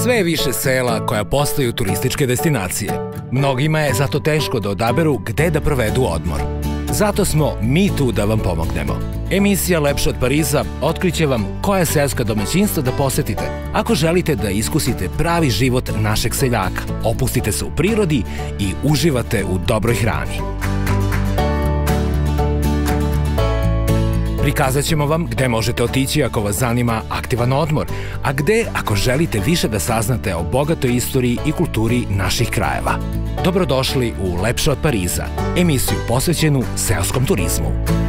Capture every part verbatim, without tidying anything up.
Sve je više sela koja postaju turističke destinacije. Mnogima je zato teško da odaberu gde da provedu odmor. Zato smo mi tu da vam pomognemo. Emisija Lepše od Pariza otkriće vam koja seoska domaćinstva da posetite ako želite da iskusite pravi život našeg seljaka, opustite se u prirodi i uživate u dobroj hrani. Prikazat ćemo vam gde možete otići ako vas zanima aktivan odmor, a gde ako želite više da saznate o bogatoj istoriji i kulturi naših krajeva. Dobrodošli u Lepše od Pariza, emisiju posvećenu seoskom turizmu.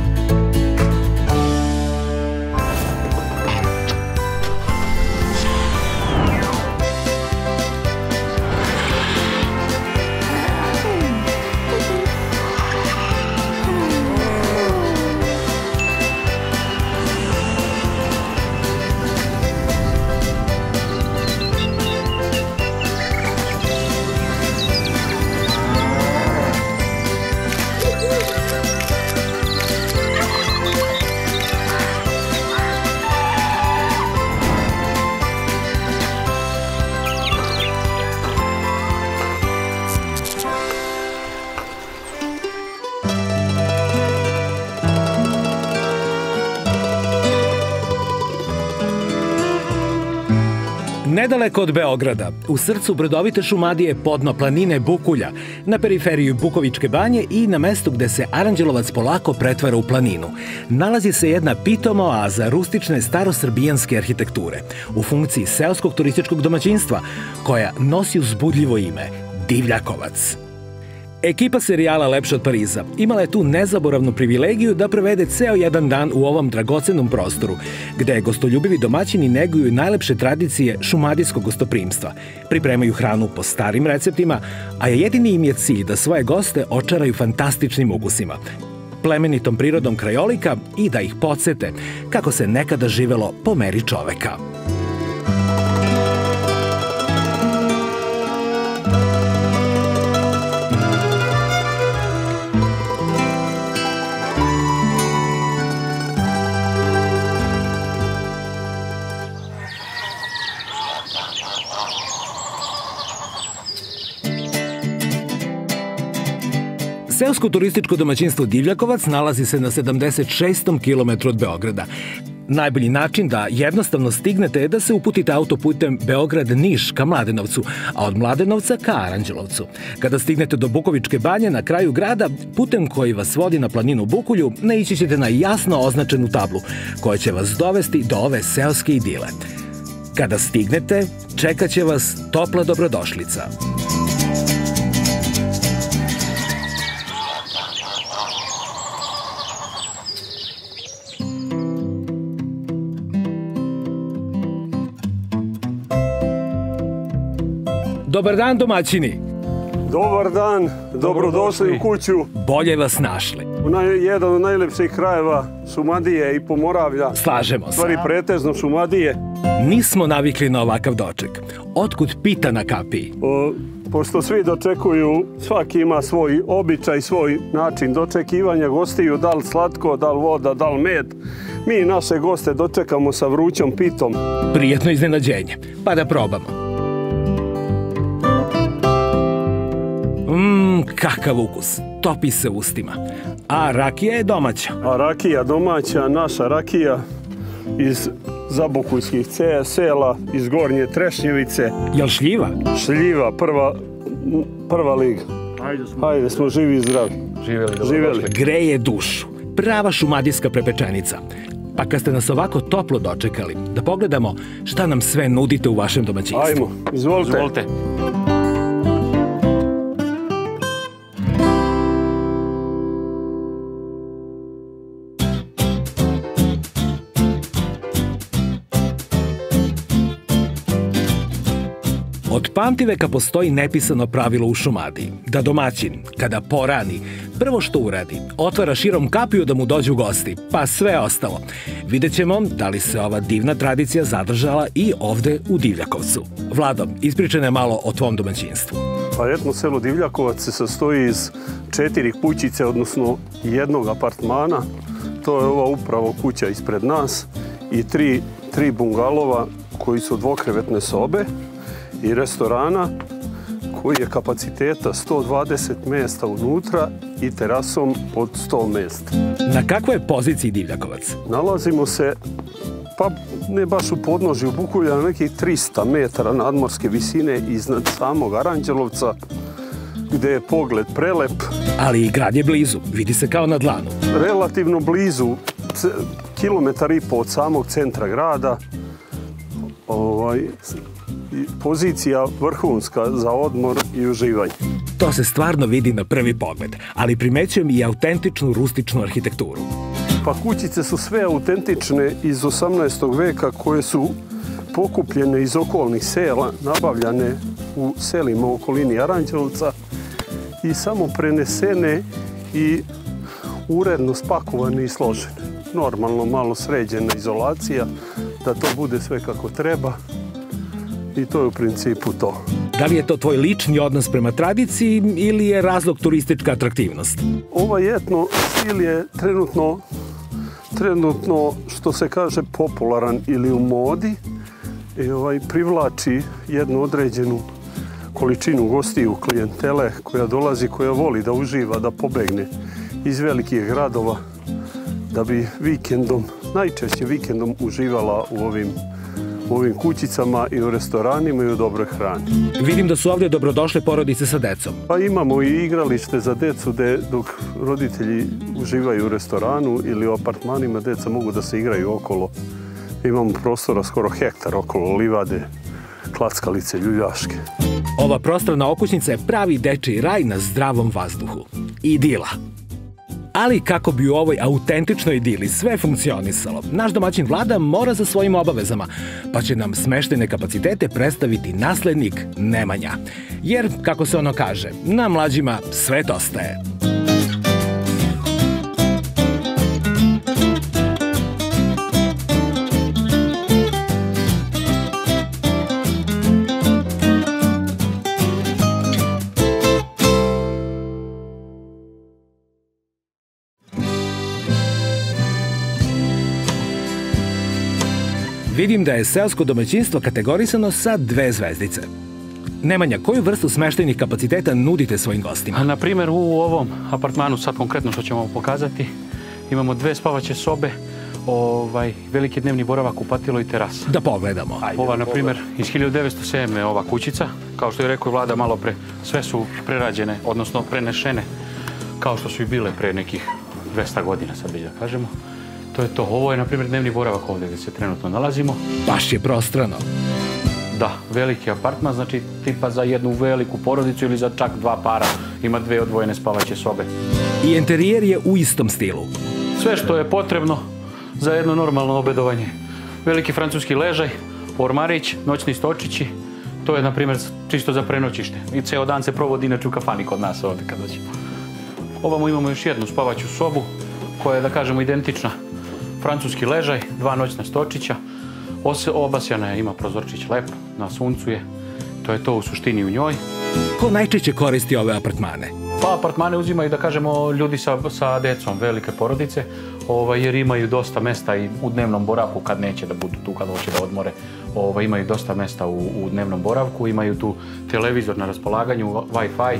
Nedaleko od Beograda, u srcu brdovite Šumadije podno planine Bukulja, na periferiju Bukovičke banje i na mestu gde se Aranđelovac polako pretvara u planinu, nalazi se jedna pitoma oaza rustične starosrbijanske arhitekture u funkciji seoskog turističkog domaćinstva koja nosi uzbudljivo ime Divljakovac. Ekipa serijala Lepše od Pariza imala je tu nezaboravnu privilegiju da provede ceo jedan dan u ovom dragocenom prostoru, gde gostoljubivi domaćini neguju najlepše tradicije šumadijskog gostoprimstva, pripremaju hranu po starim receptima, a jedini im je cilj da svoje goste očaraju fantastičnim ukusima, plemenitom prirodom krajolika i da ih podsete kako se nekada živelo po meri čoveka. Seosko turističko domaćinstvo Divljakovac nalazi se na sedamdeset šestom kilometru od Beograda. Najbolji način da jednostavno stignete je da se uputite autoputem Beograd-Niš ka Mladenovcu, a od Mladenovca ka Aranđelovcu. Kada stignete do Bukovičke banje na kraju grada, putem koji vas vodi na planinu Bukulju, naići ćete na jasno označenu tablu koja će vas dovesti do ove seoske idile. Kada stignete, čekat će vas topla dobrodošlica. Dobar dan, domaćini! Dobar dan, dobrodošli u kuću. Bolje vas našli. Jedan od najlepših krajeva Šumadije i Pomoravlja. Slažemo se. Stvari pretežno Šumadije. Nismo navikli na ovakav doček. Otkud pita na kapiji? Pošto svi dočekuju, svaki ima svoj običaj, svoj način dočekivanja gostiju, da li slatko, da li voda, da li med. Mi naše goste dočekamo sa vrućom pitom. Prijetno iznenađenje, pa da probamo. Mmm, kakav ukus, topi se ustima. A rakija je domaća. A rakija domaća, naša rakija iz Zabokuljskih sela, iz Gornje Trešnjevice. Jel šljiva? Šljiva, prva, prva liga. Hajde, smo živi i zdravi. Živeli. Greje dušu, prava šumadijska prepečenica. Pa kad ste nas ovako toplo dočekali, da pogledamo šta nam sve nudite u vašem domaćinstvu. Ajmo, izvolite. Izvolite. Od pamtiveka postoji nepisano pravilo u Šumadiji, da domaćin, kada porani, prvo što uradi, otvara širom kapiju da mu dođu gosti, pa sve ostalo. Vidjet ćemo da li se ova divna tradicija zadržala i ovde u Divljakovcu. Vlado, ispričaj nam malo o tvom domaćinstvu. Pa etno selo Divljakovac se sastoji iz četiri kućice, odnosno jednog apartmana. To je ova upravo kuća ispred nas i tri, tri bungalova koji su dvokrevetne sobe. i restorana koji je kapaciteta sto dvadeset mjesta unutra i terasom od sto mjesta. Na kakvoj je poziciji Divljakovac? Nalazimo se, pa ne baš u podnožju Bukulja, na nekih trista metara nadmorske visine iznad samog Aranđelovca, gdje je pogled prelep. Ali i grad je blizu, vidi se kao na dlanu. Relativno blizu, kilometar i po od samog centra grada. Ovaj, pozicija vrhunska za odmor i uživanje. To se stvarno vidi na prvi pogled, ali primećujem i autentičnu rustičnu arhitekturu. Pa kućice su sve autentične iz osamnaestog veka koje su pokupljene iz okolnih sela, nabavljane u selima u okolini Aranđelovca i samo prenesene i uredno spakovane i složene. Normalno malo sređena izolacija, da to bude sve kako treba i to je u principu to. Da li je to tvoj lični odnos prema tradiciji ili je razlog turistička atraktivnost? Ovaj etno stil je trenutno, trenutno što se kaže popularan ili u modi i ovaj, privlači jednu određenu količinu gostiju, klijentele koja dolazi, koja voli da uživa, da pobegne iz velikih gradova, da bi vikendom, najčešće vikendom uživala u ovim, u ovim kućicama i u restoranima i u dobroj hrani. Vidim da su ovdje dobrodošle porodice sa decom. Pa imamo i igralište za decu gdje dok roditelji uživaju u restoranu ili u apartmanima, deca mogu da se igraju okolo. Imamo prostora skoro hektar okolo livade, klackalice, ljuljaške. Ova prostrana okućnica je pravi dečiji raj na zdravom vazduhu. Idila. Ali kako bi u ovoj autentičnoj idili sve funkcionisalo, naš domaćin Vlada mora za svojim obavezama, pa će nam smeštajne kapacitete predstaviti naslednik Nemanja. Jer, kako se ono kaže, na mlađima sve ostaje. Vidim da je seosko domaćinstvo kategorisano sa dve zvezdice. Nemanja, koju vrstu smeštajnih kapaciteta nudite svojim gostima? Na primjer, u ovom apartmanu, sad konkretno što ćemo pokazati, imamo dve spavaće sobe, ovaj, veliki dnevni boravak, kupatilo i teras. Da pogledamo. Ova, na primjer, iz hiljadu devetsto sedme. ova kućica, kao što je rekao Vlada malo pre, sve su prerađene, odnosno prenešene, kao što su i bile pre nekih dvesta godina, sad već da kažemo. To je to. Ovo je, na primjer, dnevni boravak ovdje gdje se trenutno nalazimo. Baš je prostrano. Da, veliki apartman, znači tipa za jednu veliku porodicu ili za čak dva para. Ima dve odvojene spavaće sobe. I interijer je u istom stilu. Sve što je potrebno za jedno normalno obedovanje. Veliki francuski ležaj, ormarić, noćni stočići. To je, na primjer, čisto za prenoćište. I ceo dan se provodi inače u kafani kod nas ovdje kad dođemo. Ovamo imamo još jednu spavaću sobu koja je, da kažemo, identična. Francuski ležaj, dva noćna stočića, obasjana je, ima prozorčić lep, na suncu je, to je to u suštini u njoj. Ko najčešće koristi ove apartmane? Pa apartmane uzimaju, da kažemo, ljudi sa, sa decom, velike porodice, ovaj, jer imaju dosta mesta i u dnevnom boravku kad neće da budu tu, kad hoće da odmore. Ovaj, imaju dosta mesta u, u dnevnom boravku, imaju tu televizor na raspolaganju, Wi-Fi.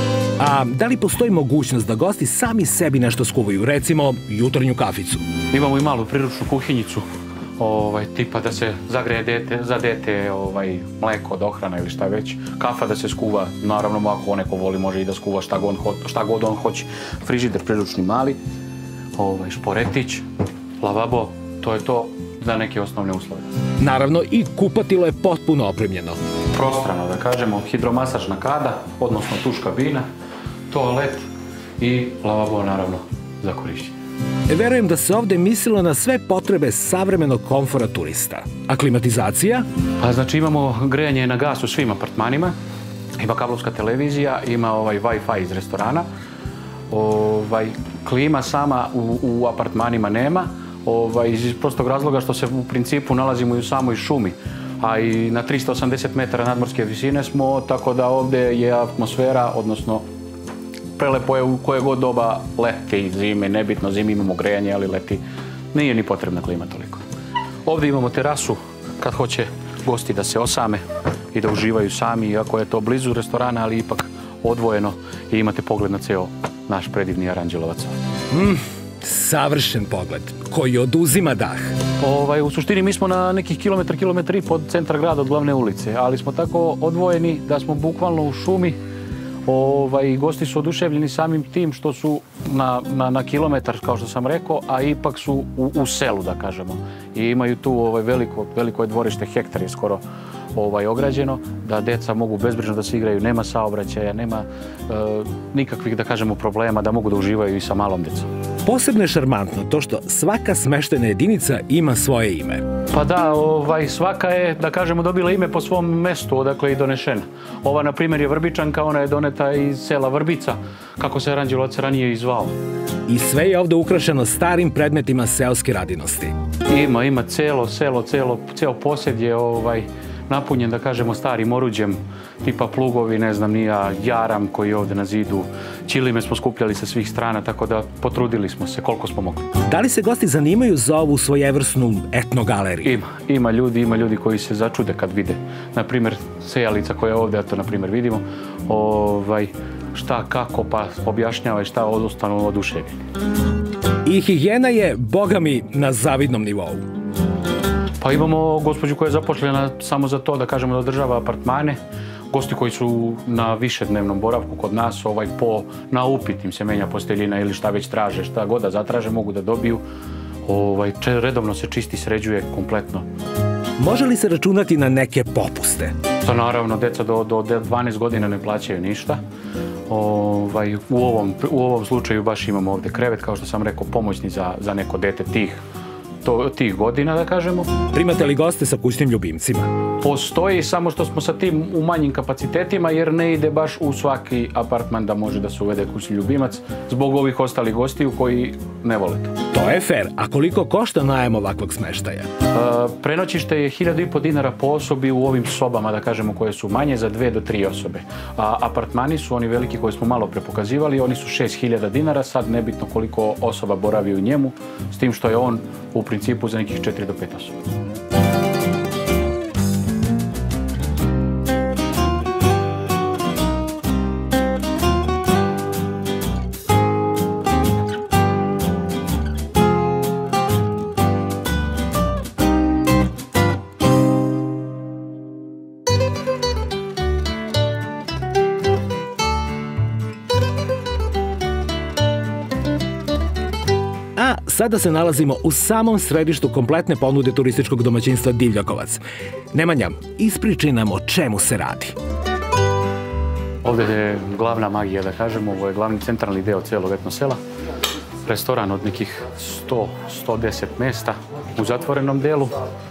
A da li postoji mogućnost da gosti sami sebi nešto skuvaju, recimo jutarnju kaficu? Imamo i malu priručnu kuhinjicu, ovaj, tipa da se zagreje dete, za dete ovaj, mleko, dohrana ili šta već. Kafa da se skuva, naravno ako neko voli može i da skuva šta god, šta god on hoće. Frižider priručni mali, ovaj, šporetić, lavabo, to je to za neke osnovne uslove. Naravno i kupatilo je potpuno opremljeno. Prostrano, da kažemo, hidromasažna kada, odnosno tuš kabina, toalet i lavabo, naravno, za korišćenje. Verujem da se ovdje mislilo na sve potrebe savremenog komfora turista. A klimatizacija? Pa znači imamo grejanje na gas u svim apartmanima, ima kablovska televizija, ima ovaj Wi-Fi iz restorana, ovaj, klima sama u, u apartmanima nema, ovaj, iz prostog razloga što se u principu nalazimo i u samoj šumi, a i na tristo osamdeset metara nadmorske visine smo, tako da ovdje je atmosfera, odnosno prelepo je u koje god doba leti i zime, nebitno, zimi imamo grejanje, ali leti nije ni potrebna klima toliko. Ovdje imamo terasu kad hoće gosti da se osame i da uživaju sami, iako je to blizu restorana, ali ipak odvojeno i imate pogled na ceo naš predivni Aranđelovac. Mm, savršen pogled, koji oduzima dah. Ovaj, u suštini mi smo na nekih kilometar, kilometar i po od centra grada, od glavne ulice, ali smo tako odvojeni da smo bukvalno u šumi. Ovaj, gosti su oduševljeni samim tim što su na, na, na kilometar, kao što sam rekao, a ipak su u, u selu, da kažemo. I imaju tu ovaj, veliko, veliko je dvorište, hektar je skoro ovaj, ograđeno, da deca mogu bezbrižno da se igraju, nema saobraćaja, nema e, nikakvih, da kažemo, problema, da mogu da uživaju i sa malom decom. Posebno je šarmantno to što svaka smeštena jedinica ima svoje ime. Pa da, ovaj, svaka je, da kažemo, dobila ime po svom mestu odakle je i donešena. Ova, na primjer, je Vrbičanka, ona je doneta iz sela Vrbica, kako se Aranđelovac ranije i zvao. I sve je ovde ukrašeno starim predmetima seoske radinosti. Ima, ima celo selo, celo, ceo posjed je ovaj, napunjen, da kažemo, starim oruđem, tipa plugovi, ne znam, nija, jaram koji je ovde na zidu. Ćilime smo skupljali sa svih strana, tako da potrudili smo se koliko smo mogli. Da li se gosti zanimaju za ovu svojevrsnu etnogaleriju? Ima, ima ljudi, ima ljudi koji se začude kad vide. Naprimjer, sejalica koja je ovde, to naprimjer vidimo, ovaj, šta, kako, pa objašnjava i šta ostanu oduševljeni. I higijena je, boga mi, na zavidnom nivou. Pa imamo gospođu koja je zaposlena samo za to, da kažemo, da održava apartmane. Gosti koji su na višednevnom boravku kod nas, ovaj, po, na upit im se menja posteljina ili šta već traže, šta god da zatraže, mogu da dobiju. Ovaj, redovno se čisti, sređuje kompletno. Može li se računati na neke popuste? To naravno, deca do, do dvanaest godina ne plaćaju ništa. Ovaj, u, ovom, u ovom slučaju baš imamo ovde krevet, kao što sam rekao, pomoćni za, za neko dete tih To, tih godina, da kažemo. Primate li goste sa kućnim ljubimcima? Postoji, samo što smo sa tim u manjim kapacitetima, jer ne ide baš u svaki apartman da može da se uvede kućni ljubimac zbog ovih ostalih gostiju koji ne vole to. To je fair. A koliko košta najam ovakvog smeštaja? E, prenoćište je hiljadu i po dinara po osobi u ovim sobama, da kažemo, koje su manje za dve do tri osobe. A apartmani su oni veliki koje smo malo prepokazivali, oni su šest hiljada dinara, sad nebitno koliko osoba boravi u njemu, s tim što je on u principu za nekih četiri do pet osoba. Sada se nalazimo u samom središtu kompletne ponude turističkog domaćinstva Divljakovac. Nemanja, ispričaj nam o čemu se radi. Ovde je glavna magija, da kažemo, ovo je glavni centralni deo celog etno sela. Restoran od nekih sto do sto deset mesta u zatvorenom delu.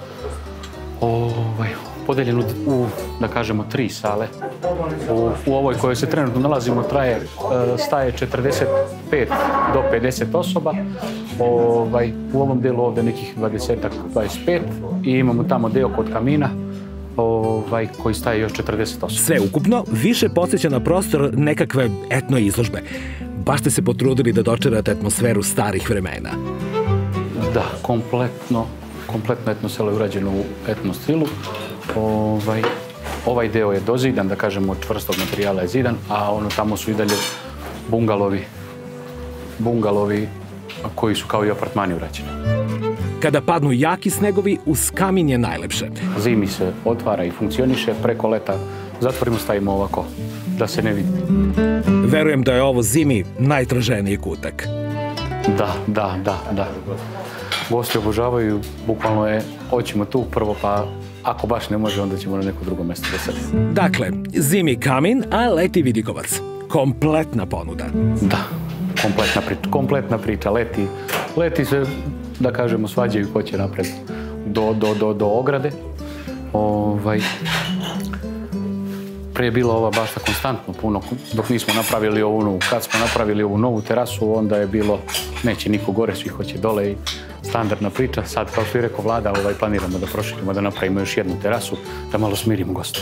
Ovaj, podeljen u, u, da kažemo, tri sale. U, u ovoj kojoj se trenutno nalazimo traje, staje četrdeset pet do pedeset osoba. Ovaj, u ovom delu ovde nekih dvadeset do dvadeset pet i imamo tamo deo kod kamina ovaj, koji staje još četrdeset osoba. Sve ukupno više podsjeća na prostor nekakve etno izložbe. Baš ste se potrudili da dočarate atmosferu starih vremena. Da, kompletno, kompletno etno selo je urađeno u etno stilu. Ovaj, ovaj deo je dozidan, da kažemo, od čvrstog materijala je zidan, a ono tamo su i dalje bungalovi, bungalovi koji su kao i apartmani urađeni. Kada padnu jaki snegovi, uz kamin je najlepše. Zimi se otvara i funkcioniše, preko leta zatvorimo, stavimo ovako, da se ne vidi. Verujem da je ovo zimi najtraženiji kutak. Da, da, da, da. Gosti obožavaju, bukvalno je, hoćemo tu prvo, pa ako baš ne može, onda ćemo na neko drugo mesto da sedimo. Dakle, zimi kamin, a leti Vidikovac. Kompletna ponuda. Da, kompletna priča, kompletna priča. Leti, leti se, da kažemo, svađaju ko će napred do, do, do, do ograde. Ovaj, pre je bila ova bašta konstantno puno, dok nismo napravili ovu novu. Kad smo napravili ovu novu terasu, onda je bilo, neće niko gore, svi hoće dole i standardna priča. Sad, kao što je rekao Vlada, ovaj, planiramo da proširimo, da napravimo još jednu terasu, da malo smirimo goste.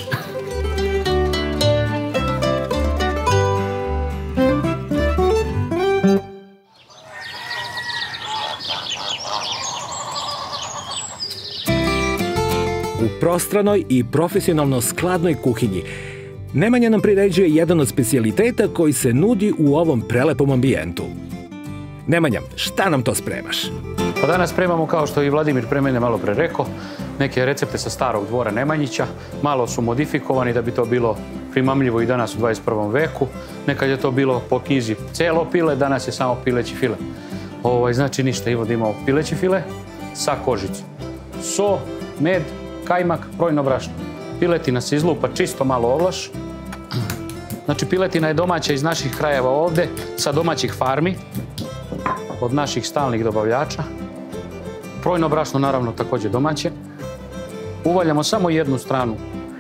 prostranoj i profesionalno skladnoj kuhinji, Nemanja nam priređuje jedan od specijaliteta koji se nudi u ovom prelepom ambijentu. Nemanja, šta nam to spremaš? Pa danas spremamo, kao što i Vladimir pre mene malo pre rekao, neke recepte sa starog dvora Nemanjića. Malo su modifikovani da bi to bilo primamljivo i danas u dvadeset prvom veku. Nekad je to bilo po knjizi celo pile, danas je samo pileći file. Ovaj, znači ništa, Ivo da imamo pileći file sa kožicom. So, med, kajmak, brojno brašno. Piletina se izlupa čisto malo ovlaš. Znači piletina je domaća iz naših krajeva ovde, sa domaćih farmi, od naših stalnih dobavljača. Brojno brašno naravno također domaće. Uvaljamo samo jednu stranu.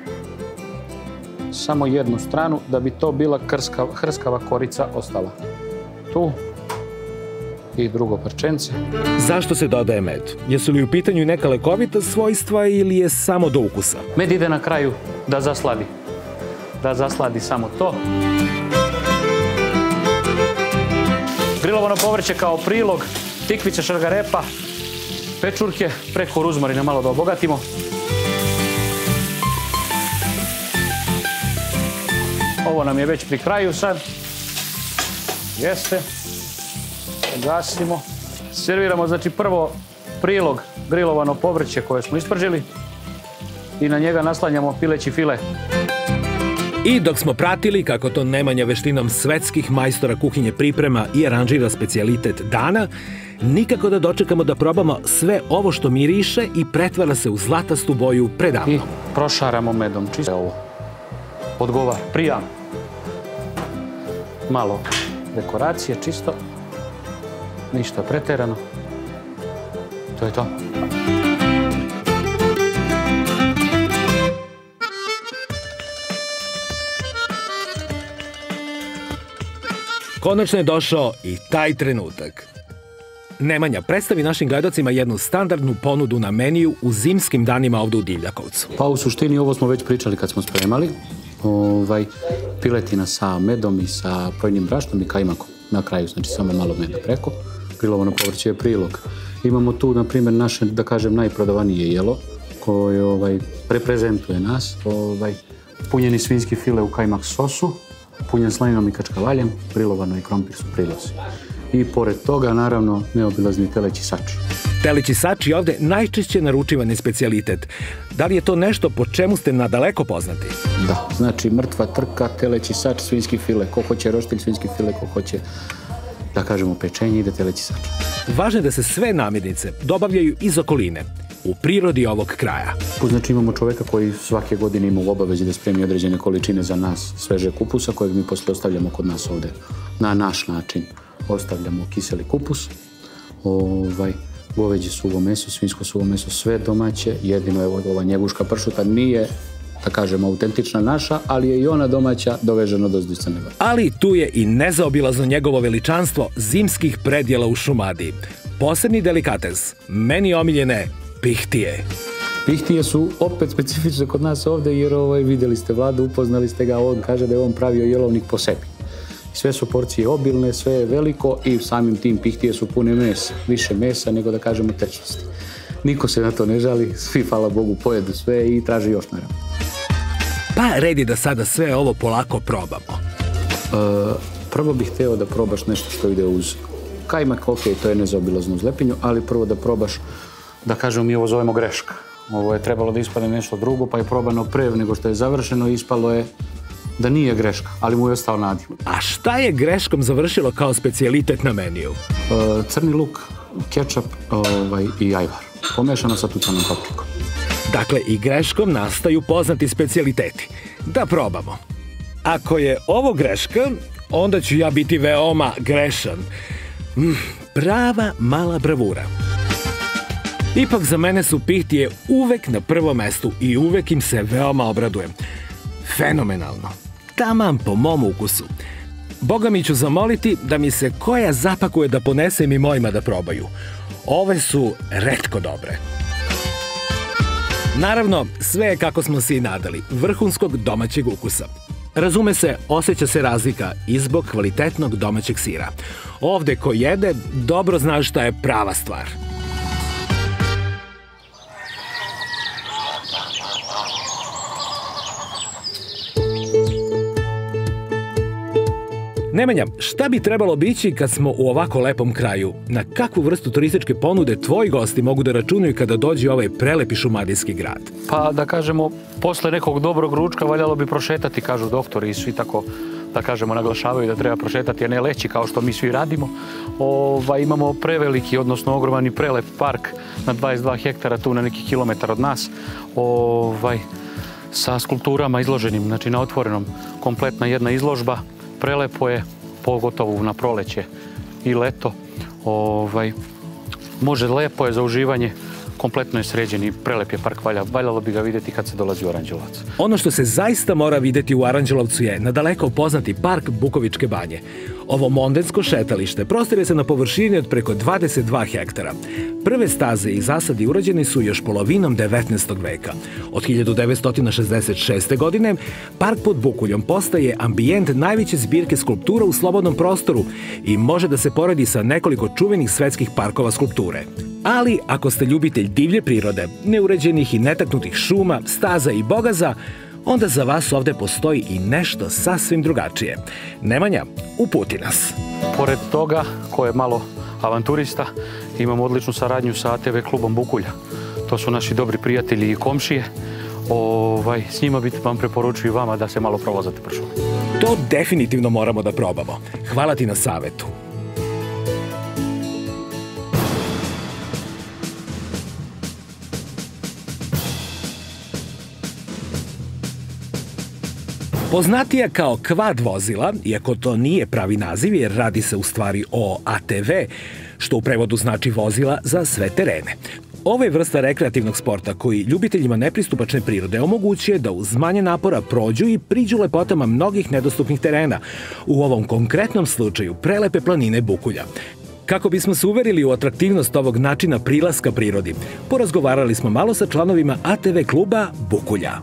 Samo jednu stranu da bi to bila krskava, hrskava korica ostala. Tu. I drugo parčence. Zašto se dodaje med? Jesu li u pitanju neka lekovita svojstva ili je samo do ukusa? Med ide na kraju da zasladi. Da zasladi samo to. Grilovano povrće kao prilog, tikvice, šargarepa, pečurke, preko ruzmarina malo da obogatimo. Ovo nam je već pri kraju sad. Jeste. Gasimo. Serviramo, znači, prvo prilog grilovano povrće koje smo ispržili i na njega naslanjamo pileći file. I dok smo pratili kako to Nemanja veštinom svetskih majstora kuhinje priprema i aranžira specijalitet dana, nikako da dočekamo da probamo sve ovo što miriše i pretvara se u zlatastu boju predavno. I prošaramo medom, čisto ovo. Odgovar, prijam. Malo dekoracije, čisto. Ništa preterano. To je to. Konačno je došao i taj trenutak. Nemanja, predstavi našim gledocima jednu standardnu ponudu na meniju u zimskim danima ovdje u Divljakovcu. Pa u suštini ovo smo već pričali kad smo spremali. Ovaj, piletina sa medom i sa brojnim brašnom i kajmakom. Na kraju, znači samo malo meda preko. Grilovano povrće je prilog. Imamo tu, na primjer, naše, da kažem, najprodavanije jelo koje ovaj, reprezentuje nas. Ovaj, punjeni svinjski file u kajmak sosu, punjen slaninom i kačkavaljem, grilovano i krompir su prilozi. I pored toga, naravno, neobilazni teleći sači. Teleći sači je ovde najčešće naručivani specijalitet. Da li je to nešto po čemu ste nadaleko poznati? Da, znači mrtva trka, teleći sač, svinjski file. Ko hoće roštilj, svinjski file, ko hoće, da kažemo, pečenje, ide teleći sač. Važno je da se sve namirnice dobavljaju iz okoline, u prirodi ovog kraja. Znači imamo čoveka koji svake godine ima u obavezi da spremi određene količine za nas sveže kupusa, kojeg mi posle ostavljamo kod nas ovde na naš način. Ostavljamo kiseli kupus, ovaj, goveđe suvo meso, svinjsko suvo meso, sve domaće, jedino evo ova njeguška pršuta nije, da kažemo, autentična naša, ali je i ona domaća, dovežena do Crne Gore. Ali tu je i nezaobilazno njegovo veličanstvo zimskih predjela u Šumadiji. Posebni delikates, meni omiljene pihtije. Pihtije su opet specifične kod nas ovde, jer ovaj, vidjeli ste Vladu, upoznali ste ga, on kaže da je on pravio jelovnik po sebi. Sve su porcije obilne, sve je veliko i samim tim pihtije su pune mesa. Više mesa nego, da kažemo, tečnosti. Niko se na to ne žali, svi, hvala Bogu, pojedu sve i traži još naravno. Pa redi da sada sve ovo polako probamo. E, prvo bih hteo da probaš nešto što ide uz kajmak, ok, to je nezaobilazno uz lepinju, ali prvo da probaš, da kažemo, mi ovo zovemo greška. Ovo je trebalo da ispadne nešto drugo, pa je probano pre nego što je završeno i ispalo je da nije greška, ali mu je ostao nadiv. A šta je greškom završilo kao specijalitet na meniju? E, crni luk, kečap ovaj, i ajvar. Pomešano sa tucanom paprikom. Dakle, i greškom nastaju poznati specijaliteti. Da probamo. Ako je ovo greška, onda ću ja biti veoma grešan. Mm, prava mala bravura. Ipak za mene su pihtije uvek na prvom mestu i uvek im se veoma obradujem. Fenomenalno. Taman po mom ukusu. Boga mi ću zamoliti da mi se koja zapakuje da ponesem i mojima da probaju. Ove su retko dobre. Naravno, sve je kako smo se i nadali, vrhunskog domaćeg ukusa. Razume se, osjeća se razlika i zbog kvalitetnog domaćeg sira. Ovde ko jede, dobro zna šta je prava stvar. Nemanja, šta bi trebalo bići kad smo u ovako lepom kraju? Na kakvu vrstu turističke ponude tvoji gosti mogu da računaju kada dođe u ovaj prelepi šumadijski grad? Pa da kažemo, posle nekog dobrog ručka valjalo bi prošetati, kažu doktori, i svi tako, da kažemo, naglašavaju da treba prošetati, a ne leći kao što mi svi radimo. Ovaj, imamo preveliki, odnosno ogroman i prelep park na dvadeset dva hektara, tu na neki kilometar od nas, ovaj, sa skulpturama izloženim, znači na otvorenom, kompletna jedna izložba. Prelepo je, pogotovo na proleće i leto. Ovaj, može, lepo je za uživanje, kompletno je sređen i prelep je park, valja, valjalo bi ga vidjeti kad se dolazi u Aranđelovac. Ono što se zaista mora vidjeti u Aranđelovcu je nadaleko poznati park Bukovičke banje. Ovo mondensko šetalište prostire se na površini od preko dvadeset dva hektara. Prve staze i zasadi urađeni su još polovinom devetnaestog veka. Od hiljadu devetsto šezdeset šeste. godine park pod Bukuljom postaje ambijent najveće zbirke skulptura u slobodnom prostoru i može da se poredi sa nekoliko čuvenih svetskih parkova skulpture. Ali ako ste ljubitelj divlje prirode, neuređenih i netaknutih šuma, staza i bogaza, onda za vas ovde postoji i nešto sasvim drugačije. Nemanja, uputi nas. Pored toga, ko je malo avanturista, imamo odličnu saradnju sa A T V klubom Bukulja. To su naši dobri prijatelji i komšije. Ovaj, s njima bih vam preporučio i vama da se malo provozate po šumi. To definitivno moramo da probamo. Hvala ti na savetu. Poznatija kao kvad vozila, iako to nije pravi naziv jer radi se u stvari o A T V, što u prevodu znači vozila za sve terene. Ovo je vrsta rekreativnog sporta koji ljubiteljima nepristupačne prirode omogućuje da uz manje napora prođu i priđu lepotama mnogih nedostupnih terena, u ovom konkretnom slučaju prelepe planine Bukulja. Kako bismo se uverili u atraktivnost ovog načina prilaska prirodi, porazgovarali smo malo sa članovima A T V kluba Bukulja.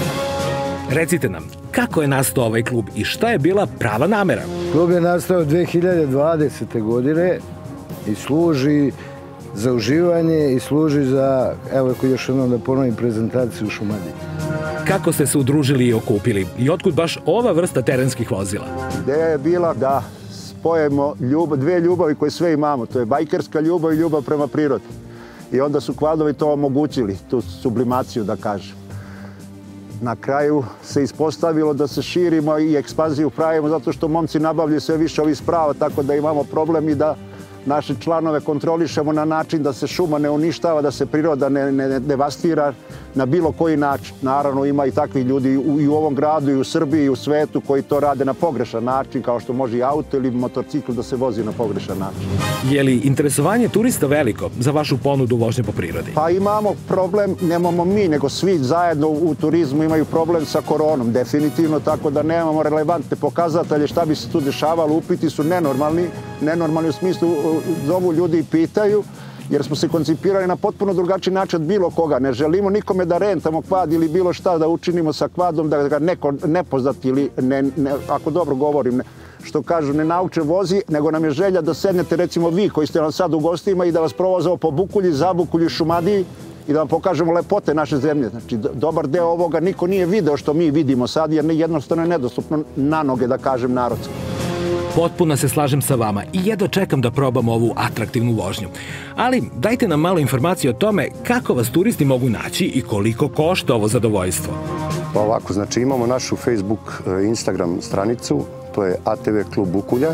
Recite nam, kako je nastao ovaj klub i šta je bila prava namera? Klub je nastao dve hiljade dvadesete. godine i služi za uživanje i služi za, evo ako još jednom da ponovim, prezentaciju u Šumadiji. Kako ste se udružili i okupili i otkud baš ova vrsta terenskih vozila? Ideja je bila da spojemo ljubav, dve ljubavi koje sve imamo. To je bajkerska ljubav i ljubav prema prirodi. I onda su kvadovi to omogućili, tu sublimaciju da kažem. Na kraju se ispostavilo da se širimo i ekspanziju pravimo zato što momci nabavljaju sve više ovih sprava, tako da imamo problem i da naše članove kontrolišemo na način da se šuma ne uništava, da se priroda ne, ne devastira na bilo koji način. Naravno ima i takvih ljudi i u ovom gradu i u Srbiji i u svetu koji to rade na pogrešan način, kao što može i auto ili motocikl da se vozi na pogrešan način. Je li interesovanje turista veliko za vašu ponudu vožnje po prirodi? Pa imamo problem, nemamo mi, nego svi zajedno u turizmu imaju problem sa koronom, definitivno, tako da nemamo relevantne pokazatelje šta bi se tu dešavalo. Upiti su nenormalni, nenormalni u smislu zovu ljudi i pitaju, jer smo se koncipirali na potpuno drugačiji način od bilo koga. Ne želimo nikome da rentamo kvad ili bilo šta da učinimo sa kvadom, da ga neko nepoznat ili, ne, ne, ako dobro govorim, ne, što kažu, ne nauče vozi, nego nam je želja da sednete, recimo vi koji ste nam sad u gostima i da vas provozamo po Bukulji, Zabukulji, Šumadiji i da vam pokažemo lepote naše zemlje. Znači, dobar deo ovoga niko nije video što mi vidimo sad, jer jednostavno je nedostupno na noge, da kažem, narodski. Potpuno se slažem sa vama i jedva čekam da probam ovu atraktivnu vožnju. Ali dajte nam malo informacije o tome kako vas turisti mogu naći i koliko košta ovo zadovoljstvo. Pa ovako, znači imamo našu Facebook, Instagram stranicu, to je A T V klub Bukulja,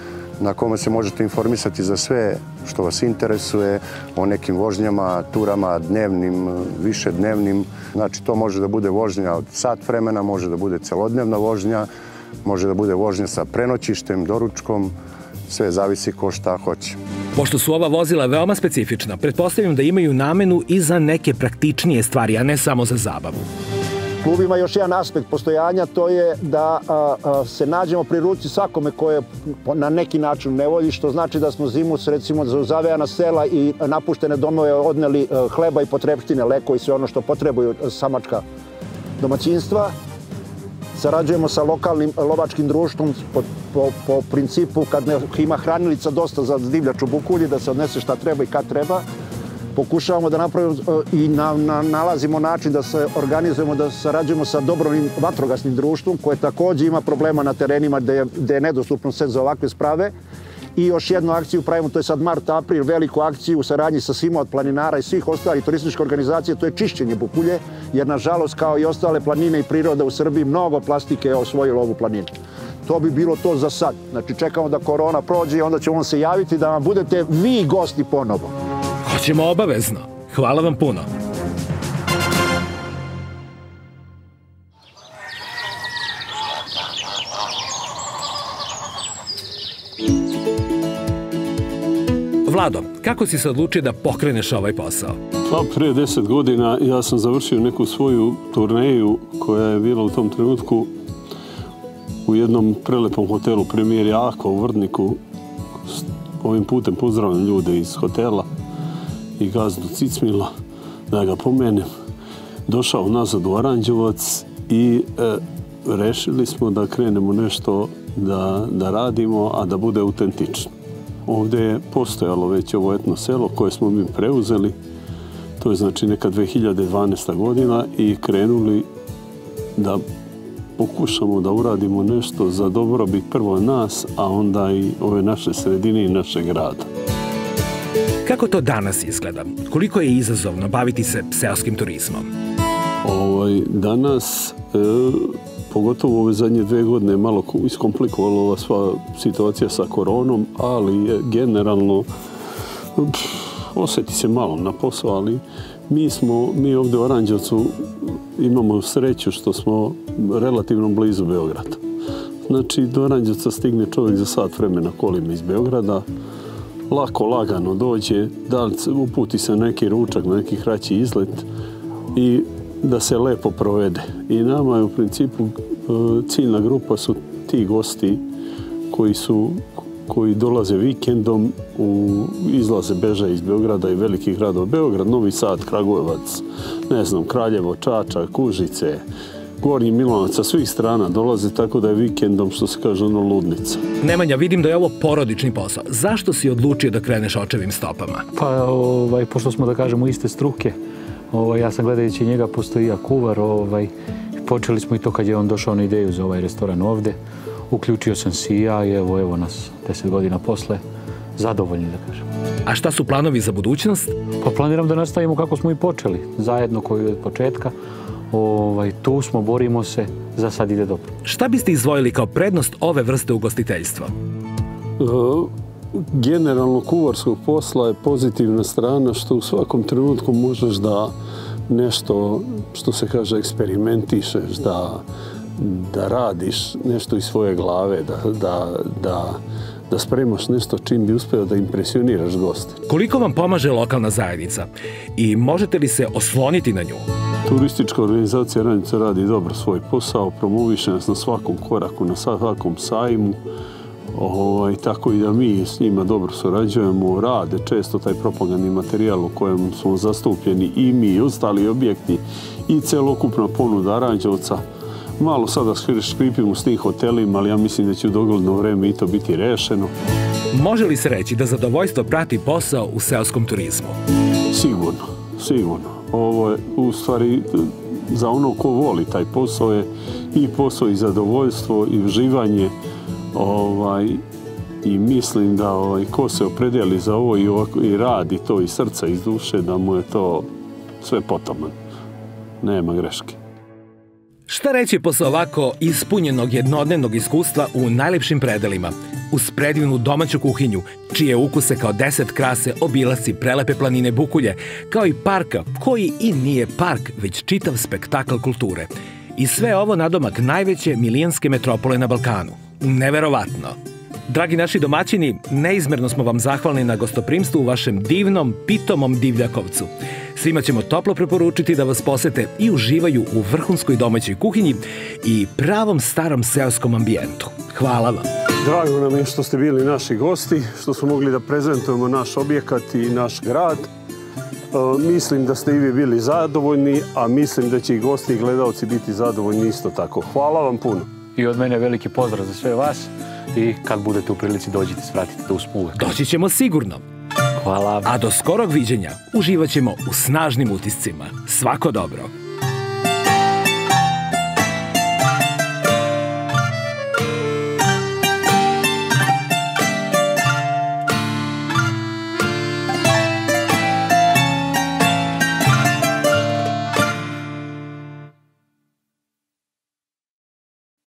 na kome se možete informisati za sve što vas interesuje, o nekim vožnjama, turama, dnevnim, više dnevnim. Znači to može da bude vožnja od sat vremena, može da bude celodnevna vožnja, može da bude vožnja sa prenoćištem, doručkom, sve zavisi ko šta hoće. Pošto su ova vozila veoma specifična, pretpostavljam da imaju namenu i za neke praktičnije stvari, a ne samo za zabavu. Klub ima još jedan aspekt postojanja, to je da a, a, se nađemo pri ruci svakome koje na neki način ne volji, što znači da smo zimus, recimo, za zavejana sela i napuštene domove odneli a, hleba i potrepštine, leko i sve ono što potrebuju samačka domaćinstva. Sarađujemo sa lokalnim lovačkim društvom po, po, po principu kad ne, ima hranilica dosta za divljač u Bukulji, da se odnese šta treba i kad treba. Pokušavamo da napravimo i na, na, nalazimo način da se organizujemo, da sarađujemo sa dobrovoljnim vatrogasnim društvom koje također ima problema na terenima gde je, gde je nedostupno sve za ovakve sprave. I još jednu akciju pravimo, to je sad mart, april, veliku akciju u saradnji sa svima od planinara i svih ostalih turističkih organizacija, to je čišćenje Bukulje, jer nažalost kao i ostale planine i priroda u Srbiji mnogo plastike je osvojilo ovu planinu. To bi bilo to za sad. Znači čekamo da korona prođe i onda ćemo vam se javiti da vam budete vi gosti ponovo. Hoćemo obavezno. Hvala vam puno. Vlado, kako si se odlučio da pokreneš ovaj posao? Pa prije deset godina ja sam završio neku svoju turneju koja je bila u tom trenutku u jednom prelepom hotelu Premijer Jako u Vrdniku. Ovim putem pozdravljam ljude iz hotela i gazdu Cicmila, da ga pomenem. Došao nazad u Aranđelovac i e, rešili smo da krenemo nešto da, da radimo, a da bude autentično. Ovdje je postojalo već ovo etno selo koje smo mi preuzeli. To je znači neka dve hiljade dvanaesta godina i krenuli da pokušamo da uradimo nešto za dobrobit prvo nas, a onda i ove naše sredine i našeg grada. Kako to danas izgleda? Koliko je izazovno baviti se seoskim turizmom? Ovaj, danas, e, pogotovo ove zadnje dve godine, malo iskomplikovala ova sva situacija sa koronom, ali je generalno pff, osjeti se malo na posao, ali mi smo, mi ovdje u Aranđelovcu imamo sreću što smo relativno blizu Beograda. Znači, do Aranđelovca stigne čovjek za sat vremena kolima iz Beograda, lako, lagano dođe, da li uputi se na neki ručak, na neki kraći izlet i da se lepo provede. I nama je u principu ciljna grupa su ti gosti koji su koji dolaze vikendom, u, izlaze, beže iz Beograda i velikih gradova. Beograd, Novi Sad, Kragujevac, ne znam, Kraljevo, Čačak, Užice, Gornji Milanovac, sa svih strana dolaze, tako da je vikendom, što se kaže, ono, ludnica. Nemanja, vidim da je ovo porodični posao. Zašto si odlučio da kreneš očevim stopama? Pa, ovaj, pošto smo, da kažemo, iste struke, ovaj, ja sam gledajući njega, postoji ja kuvar, ovaj, počeli smo i to kad je on došao na ideju za ovaj restoran ovde. Uključio sam se i ja i evo, evo nas deset godina posle, zadovoljni, da kažem. A šta su planovi za budućnost? Pa planiram da nastavimo kako smo i počeli, zajedno koji od početka. Ovaj, tu smo, borimo se, za sad ide dobro. Šta biste izdvojili kao prednost ove vrste ugostiteljstva? E, generalno kuvarskog posla je pozitivna strana što u svakom trenutku možeš da nešto, što se kaže, eksperimentišeš, da, da radiš nešto iz svoje glave, da, da, da, da spremaš nešto čim bi uspeo da impresioniraš goste. Koliko vam pomaže lokalna zajednica i možete li se osloniti na nju? Turistička organizacija Aranđelovca radi dobro svoj posao, promoviše nas na svakom koraku, na svakom sajmu, ovaj, tako i da mi s njima dobro surađujemo, rade često taj propagandni materijal u kojem smo zastupljeni i mi i ostali objekti i celokupna ponuda Aranđelovca. Malo sada škripimo s tim hotelima, ali ja mislim da će u dogledno vreme i to biti rešeno. Može li se reći da zadovoljstvo prati posao u seoskom turizmu? Sigurno, sigurno. Ovo je, u stvari, za ono ko voli taj posao je i posao i zadovoljstvo i uživanje. Ovaj, I mislim da ovaj, ko se opredeli za ovo i, ovako, i radi to iz srca, iz duše, da mu je to sve potaman. Nema greške. Šta reći posle ovako ispunjenog jednodnevnog iskustva u najlepšim predelima, uz predivnu domaću kuhinju, čije ukuse kao deset krase obilasci prelepe planine Bukulje, kao i parka, koji i nije park, već čitav spektakl kulture. I sve ovo nadomak najveće milijanske metropole na Balkanu. Neverovatno! Dragi naši domaćini, neizmerno smo vam zahvalni na gostoprimstvu u vašem divnom, pitomom Divljakovcu. Svima ćemo toplo preporučiti da vas posete i uživaju u vrhunskoj domaćoj kuhinji i pravom starom seoskom ambijentu. Hvala vam! Drago nam je što ste bili naši gosti, što smo mogli da prezentujemo naš objekat i naš grad. E, mislim da ste i vi bili zadovoljni, a mislim da će i gosti i gledalci biti zadovoljni isto tako. Hvala vam puno! I od mene veliki pozdrav za sve vas i kad budete u prilici dođite, svratite da usmo uvek. Doći ćemo sigurno! Hvala. A do skorog viđenja uživat ćemo u snažnim utiscima. Svako dobro!